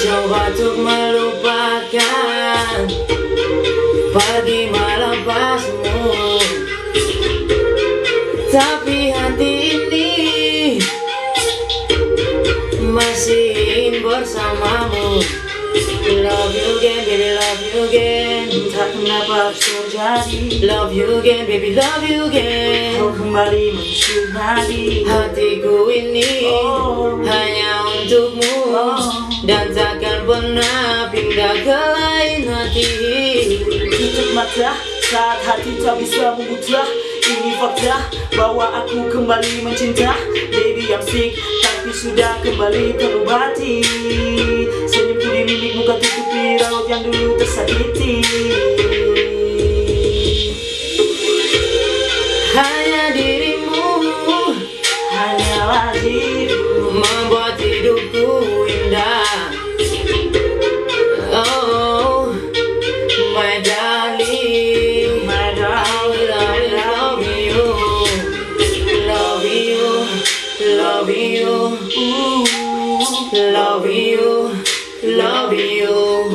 Coba untuk melupakan pagi malam pasmu, tapi hati ini masih ingin bersamamu. Love you again, baby, love you again. Entah kenapa harus terjadi. Love you again, baby, love you again. Kau kembali menusuk nadi. Hatiku ini hanya untukmu, dan takkan pernah pindah ke lain hati. Tutup mata saat hati tak bisa membuta. Ini fakta bahwa aku kembali mencinta. Baby I'm sick, tapi sudah kembali terobati. Senyumku di mimik muka tutupi raut yang dulu tersakiti. Hanya dirimu, hanyalah dirimu membuat hidupku indah. Oh, my darling, my darling, I love you, love you, love you, love you, love you,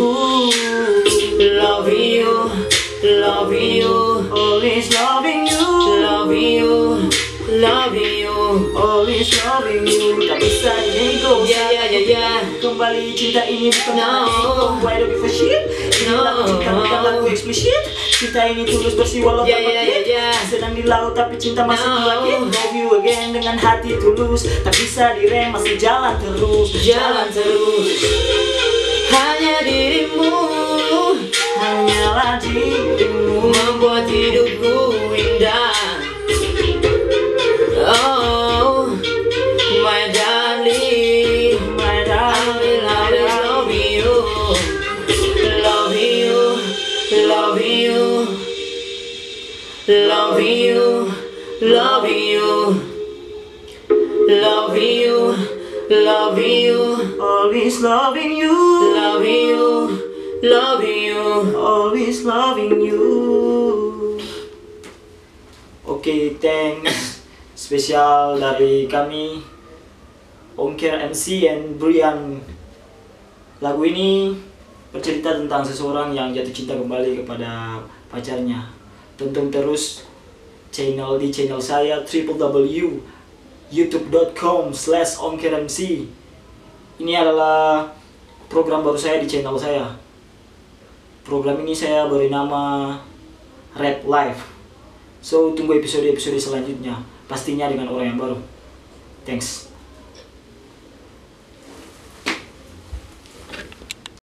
love you, love you, always loving you, love you, love you, always loving you. Tak bisa dinego. Yeah. Kembali cinta ini bukan No. ego. Why do we for shit? Ini No. lagu cinta bukan lagu eksplisit. Cinta ini tulus bersih walau tak begitu. Sedang di laut tapi cinta masih No. lagi. Love you again dengan hati tulus. Tak bisa direm, masih jalan terus. Jalan terus. Hanya dirimu, hanyalah dirimu membuat hidupku indah. Oh, my darling, my I darling, will always love you, love you, love you, love you, love you, love you, love you, always loving you, love you, love you. always loving you. Oke, thanks. Spesial dari kami Ongker MC and Brian. Lagu ini bercerita tentang seseorang yang jatuh cinta kembali kepada pacarnya. Tonton terus channel saya www.youtube.com/ongkermc. Ini adalah program baru saya di channel saya. Program ini saya beri nama Rap Live. So tunggu episode-episode selanjutnya, pastinya dengan orang yang baru. Thanks.